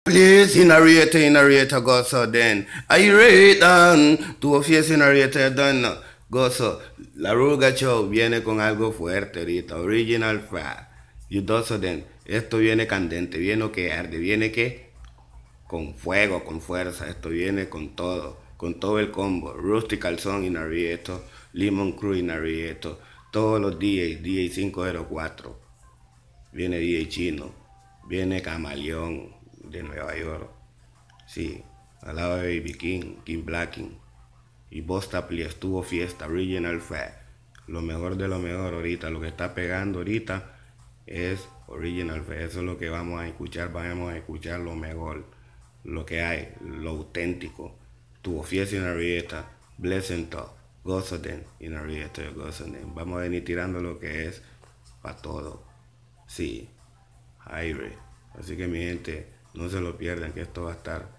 Please, in a gozo then. Are you ready, Dan? Tu fiesta in Dan. Gozo. La Ruga Show viene con algo fuerte ahorita. Original Fat. You dozo then. Esto viene candente, viene que arde, viene que con fuego, con fuerza. Esto viene con todo el combo. Rusty Calzón in Arieto, Lemon Crew in Arieto. Todos los DJs, DJ 504. Viene DJ Chino. Viene Camaleón de Nueva York, sí, al lado de Baby King, King Blacking, y Bostapli estuvo fiesta, Original Fat, lo mejor de lo mejor ahorita, lo que está pegando ahorita es Original Fat, eso es lo que vamos a escuchar lo mejor, lo que hay, lo auténtico, tuvo fiesta en Arieta, Blessing Talk, Gozoden, en Arieta, Gozoden, vamos a venir tirando lo que es para todo, sí, aire, así que mi gente, no se lo pierdan, que esto va a estar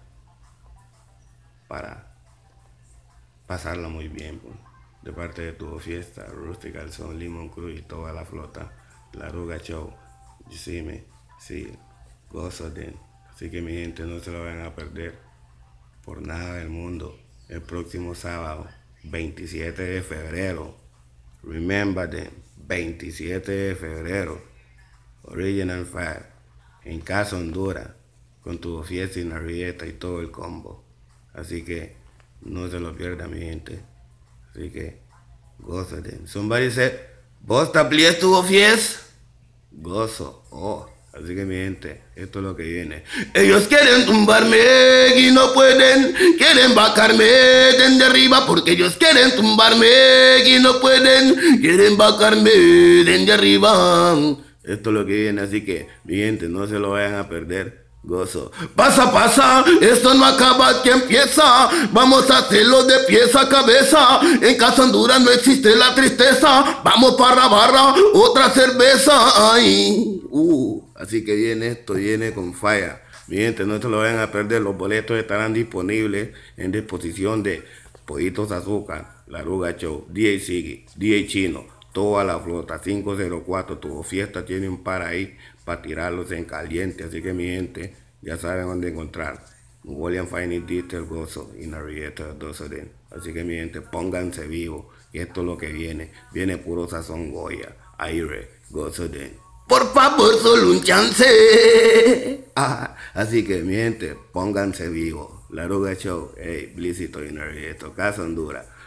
para pasarla muy bien, pues. De parte de Tu Fiesta, Rusty Calzón, Lemon Cruz y toda la flota, La Ruga Show, sí, Gozoden. Así que mi gente, no se lo van a perder por nada del mundo. El próximo sábado, 27 de febrero. Remember them, 27 de febrero. Original Fat, en Casa Honduras, con Tu Fiesta y Narrieta y todo el combo. Así que no se lo pierda, mi gente. Así que gózate. Somebody said, ¿vos también estuvo fiesta? Gozo. Oh, así que mi gente, esto es lo que viene. Ellos quieren tumbarme y no pueden. Quieren vacarme desde arriba porque ellos quieren tumbarme y no pueden. Quieren vacarme desde arriba. Esto es lo que viene, así que mi gente, no se lo vayan a perder. Gozo. Pasa, esto no acaba, que empieza. Vamos a hacerlo de pies a cabeza. En Casa Honduras no existe la tristeza. Vamos para la barra, otra cerveza. Ay, así que viene esto, viene con falla. Mi gente, no se lo vayan a perder. Los boletos estarán disponibles en disposición de Pollitos Azúcar, La Ruga Show, DJ Siggy, DJ Chino, toda la flota, 504, Tu Fiesta tiene un par ahí para tirarlos en caliente, así que mi gente, ya saben dónde encontrar. William Fine Digital Gozo y Narrieta Dosoden. Así que mi gente, pónganse vivos, y esto es lo que viene puro sazón Goya, aire, Gozoden. Por favor, solo un chance. Así que mi gente, pónganse vivos. La Ruga Show, hey, Blisito y Narrieta, Casa Honduras.